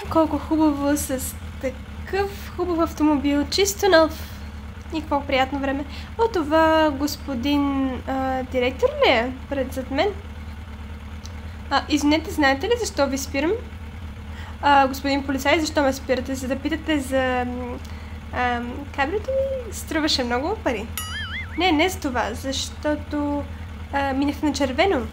Колко хубаво с такъв хубав автомобил, чисто нов. И какво приятно време. О, това господин директор ли е зад мен? Извинете, знаете ли защо ви спирам? Господин полицай, защо ме спирате? За да питате за кабрито ми струваше много пари. Не за това, защото минахте на червено.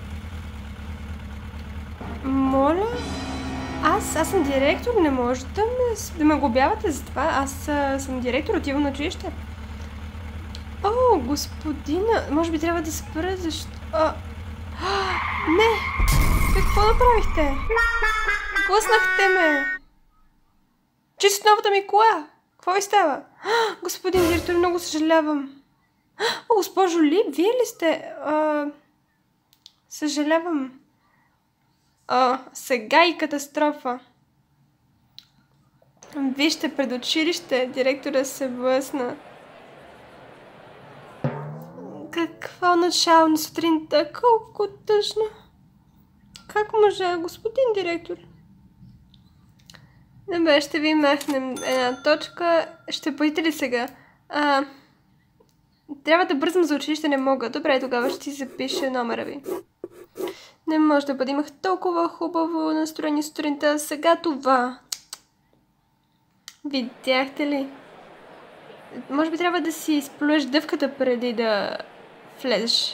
Моля? Аз съм директор, не може да ме глобявате за това. Аз съм директор, отивам на училище. О, господина, може би трябва да спра, защо... Не! Какво направихте? Блъснахте ме! Чисто новата ми кола! Какво ви става? Господин директор, много съжалявам. О, госпожо Ли, вие ли сте? Съжалявам. Сега и катастрофа. Вижте, пред училище директора се блъсна. Какво начало на сутринта? Колко тъжно. Как можа, господин директор? Добре, ще ви махнем една точка. Ще поедете ли сега? Трябва да бързам за училище, не мога. Добре, тогава ще си запиша номера ви. Не може да бъде. Имах толкова хубаво настроение сутринта. Сега това. Видяхте ли? Може би трябва да си изплюеш дъвката преди да влезеш.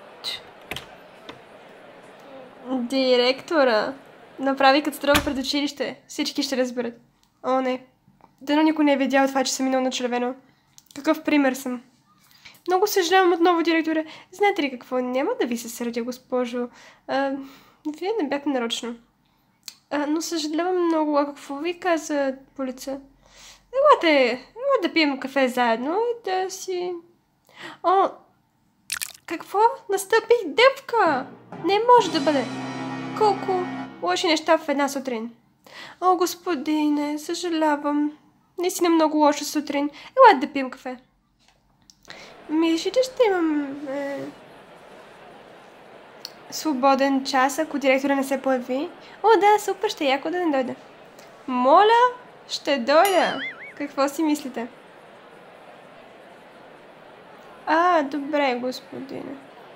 Директора направи катастрофа пред училище. Всички ще разберат. О, не. Дано никой не е видял това, че съм минал на червено. Какъв пример съм. Много съжалявам отново, директора. Знаете ли какво? Няма да ви се сърдя, госпожо. Вие не бяхте нарочно. Но съжалявам много. А какво ви каза полица? Елате да пием кафе заедно и да си... О, какво? Настъпих дъвка! Не може да бъде. Колко лоши неща в една сутрин. О, господине, съжалявам. Наистина много лоша сутрин. Елате да пием кафе. Мислите, ще имам свободен час, ако директора не се появи? О, да, супер, ще яко да не дойде. Моля, ще дойда. Какво си мислите? Добре, господине.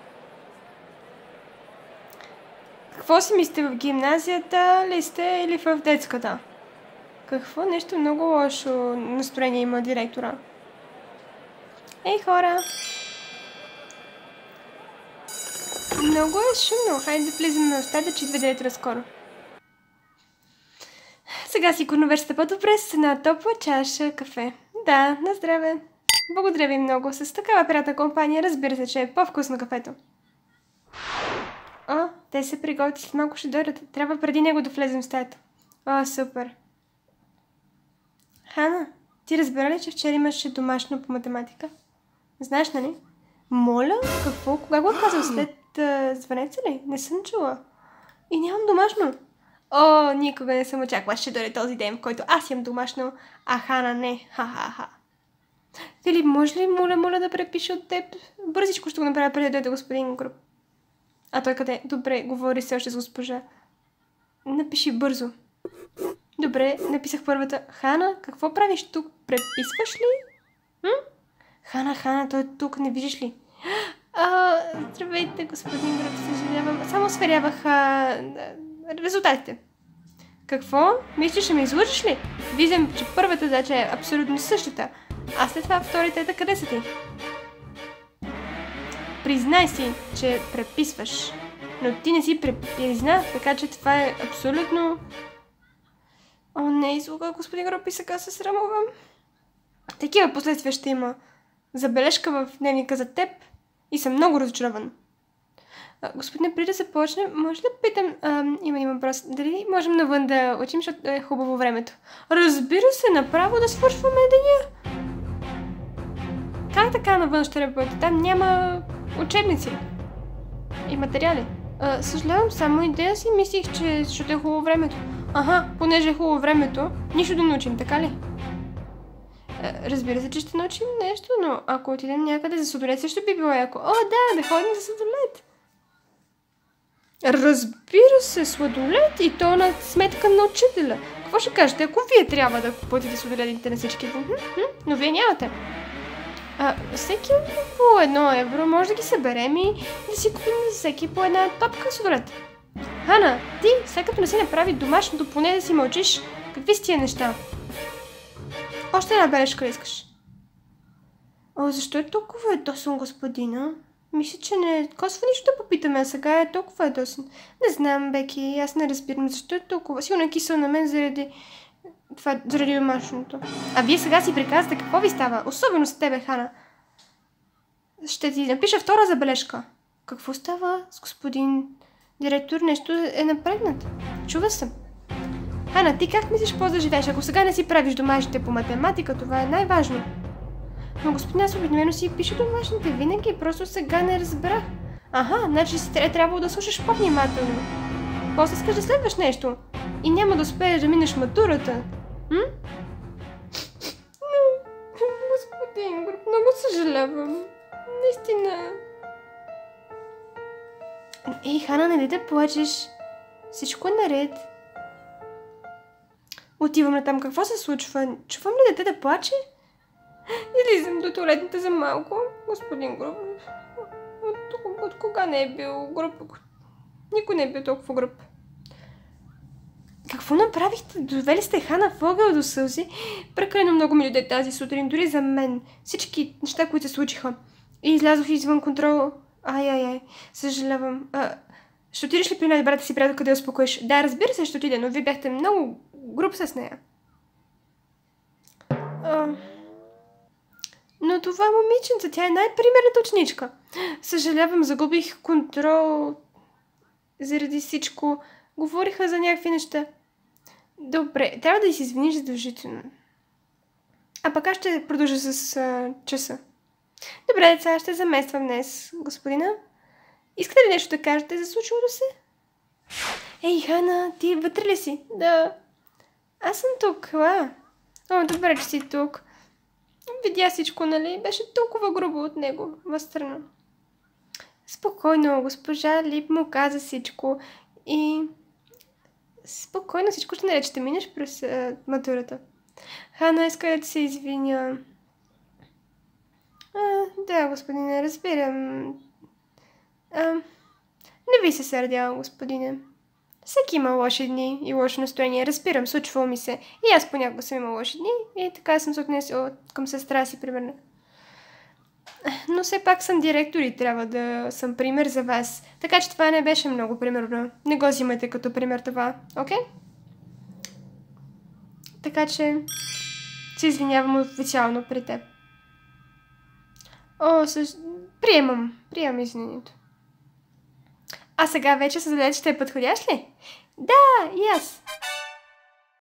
Какво си мислите, в гимназията ли сте или в детската? Какво? Нещо много лошо настроение има директора. Ей, хора! Много е шумно. Хайде да влизаме в стаята, че идва директора скоро. Сега сигурно вече сте по-добре с една топла чаша кафе. Да, на здраве. Благодаря ви много. С такава приятна компания разбира се, че е по-вкусно кафето. Те се приготвят, след малко ще дойдат. Трябва преди него да влезем в стаята. Супер. Хана, ти разбира ли, че вчера имаше домашно по математика? Знаеш, нали? Моля? Какво? Кога го казал? След звънеца ли? Не съм чула. И нямам домашно. Никога не съм очаквала, ще дойде този ден, в който аз имам домашно, а Хана не. Ха-ха-ха. Филип, може ли, моля да препиша от теб? Бързичко ще го направя преди да дойде господин Груп. Той къде? Добре, говори се още с госпожа. Напиши бързо. Добре, написах първата. Хана, какво правиш тук? Преписваш ли? Хана, той е тук, не виждаш ли? Здравейте, господин Груп, съжалявам. Само сверявах резултатите. Какво? Мислиш, ще ме излъжеш ли? Виждам, че първата задача е абсолютно същата. А след това вторите, къде са ти? Признай си, че преписваш. Но ти не си призна, така че това е абсолютно... не, излуга, господин Груп, и сега се срамувам. Такива последствия ще има. Забележка в дневника за теб и съм много разочарован. Господине, преди да започне, може да питам, имам въпрос, дали можем навън да учим, защото е хубаво времето? Разбира се, направо да свършваме деня. Как така навън ще работи? Там няма учебници и материали. Съжалявам, само идея си мислих, че защото е хубаво времето. Понеже е хубаво времето, нищо да научим, така ли? Разбира се, че ще научим нещо, но ако отидем някъде за сладолет, също би било яко. Да ходим за сладолет. Разбира се, сладолет и то на сметка на учителя. Какво ще кажете, ако вие трябва да платите сладоледите на всички? Но вие нямате. Всеки по 1 евро може да ги съберем и да си купим всеки по една топка сладолед. Хана, ти, след като не си направи домашното, поне да си мълчиш, какви си тия неща? Още една бележка ли искаш? Защо е толкова ядосан, господина? Мисля, че не косва нищо да попитаме, а сега е толкова ядосан. Не знам, Беки, аз не разбирам защо е толкова. Силно е кисел на мен заради домашното. А вие сега си приказвате какво ви става, особено с тебе, Хана. Ще ти напиша втора забележка. Какво става с господин директор? Нещо е напрегнат. Чува съм. Хана, ти как мислиш по да живееш? Ако сега не си правиш домашните по математика, това е най-важно. Но господин, аз обикновено си пиша домашните винаги, просто сега не разбрах. Значи си трябвало да слушаш по-внимателно. После искаш да следваш нещо и няма да успееш да минеш матурата. Господин, много съжалявам. Наистина. Ей, Хана, не да плачеш. Всичко е наред. Отивам на там. Какво се случва? Чувам ли дете да плаче? Излизам до туалетната за малко. Господин Груб. От кога не е бил груб? Никой не е бил толкова груб. Какво направихте? Довели сте Хана в ъгъл до сълзи. Прекалено много ми дойде тази сутрин, дори за мен. Всички неща, които се случиха. И излязох извън контрол. Ай, съжалявам. Ще отидеш ли при най-добрата си приятелка да я успокоиш? Да, разбира се, ще отида, но вие бяхте много груб с нея. Но това момиченце, тя е най-примерната ученичка. Съжалявам, загубих контрол заради всичко. Говориха за някакви неща. Добре, трябва да й се извиниш задължително. А пък аз ще продължа с часа. Добре, деца, ще замествам днес, господина. Искате ли нещо да кажете за случилото се? Ей, Хана, ти вътре ли си? Да. Аз съм тук, добре, че си тук. Видя всичко, нали? Беше толкова грубо от него, възстрана. Спокойно, госпожа Лип му каза всичко и... Спокойно, всичко ще наред, ще минеш през матурата. Хана иска да се извиня. Да, господине, разбирам. Не ви се сърдя, господине. Всеки има лоши дни и лошо настроение. Разбирам, случвало ми се. И аз понякога съм имала лоши дни и така съм се отнесла към сестра си, примерно. Но все пак съм директор и трябва да съм пример за вас. Така че това не беше много примерно. Не го взимайте като пример това, окей? Така че се извинявам официално при теб. Приемам извинението. А сега вече създадете ще е подходящ ли? Да, и аз.